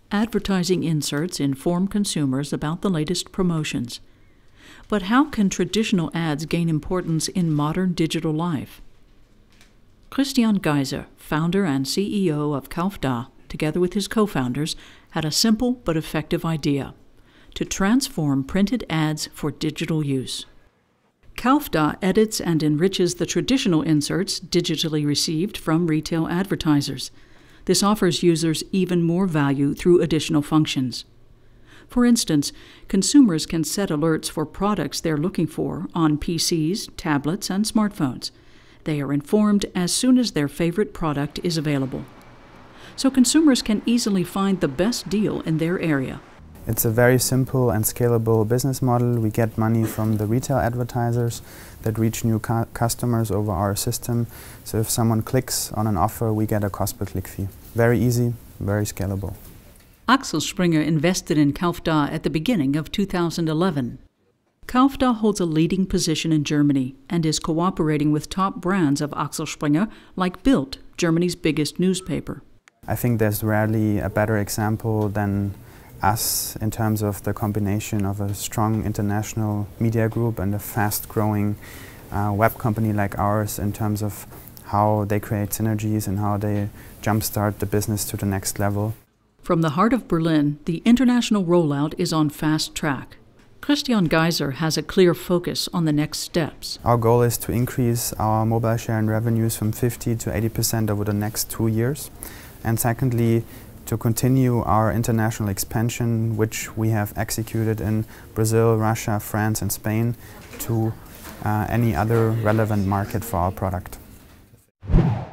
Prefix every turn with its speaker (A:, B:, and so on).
A: Advertising inserts inform consumers about the latest promotions. But how can traditional ads gain importance in modern digital life? Christian Geiser, founder and CEO of kaufDA, together with his co-founders, had a simple but effective idea: to transform printed ads for digital use. kaufDA edits and enriches the traditional inserts digitally received from retail advertisers. This offers users even more value through additional functions. For instance, consumers can set alerts for products they're looking for on PCs, tablets, and smartphones. They are informed as soon as their favorite product is available. So consumers can easily find the best deal in their area.
B: It's a very simple and scalable business model. We get money from the retail advertisers that reach new customers over our system. So if someone clicks on an offer, we get a cost per click fee. Very easy, very scalable.
A: Axel Springer invested in kaufDA at the beginning of 2011. kaufDA holds a leading position in Germany and is cooperating with top brands of Axel Springer like Bild, Germany's biggest newspaper.
B: I think there's rarely a better example than us in terms of the combination of a strong international media group and a fast-growing web company like ours in terms of how they create synergies and how they jumpstart the business to the next level.
A: From the heart of Berlin, the international rollout is on fast track. Christian Geiser has a clear focus on the next steps.
B: Our goal is to increase our mobile share in revenues from 50 to 80% over the next 2 years. And secondly, to continue our international expansion, which we have executed in Brazil, Russia, France and Spain, to any other relevant market for our product.